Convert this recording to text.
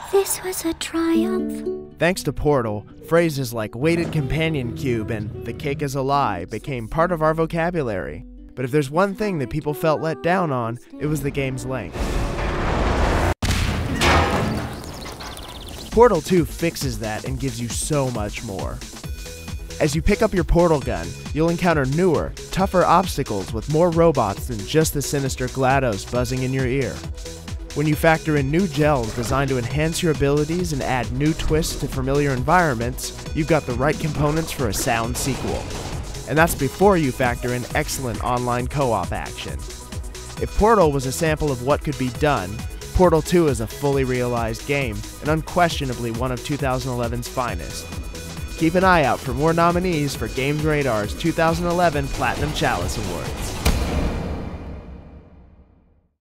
This was a triumph. Thanks to Portal, phrases like weighted companion cube and the cake is a lie became part of our vocabulary. But if there's one thing that people felt let down on, it was the game's length. Portal 2 fixes that and gives you so much more. As you pick up your portal gun, you'll encounter newer, tougher obstacles with more robots than just the sinister GLaDOS buzzing in your ear. When you factor in new gels designed to enhance your abilities and add new twists to familiar environments, you've got the right components for a sound sequel. And that's before you factor in excellent online co-op action. If Portal was a sample of what could be done, Portal 2 is a fully realized game, and unquestionably one of 2011's finest. Keep an eye out for more nominees for Games Radar's 2011 Platinum Chalice Awards.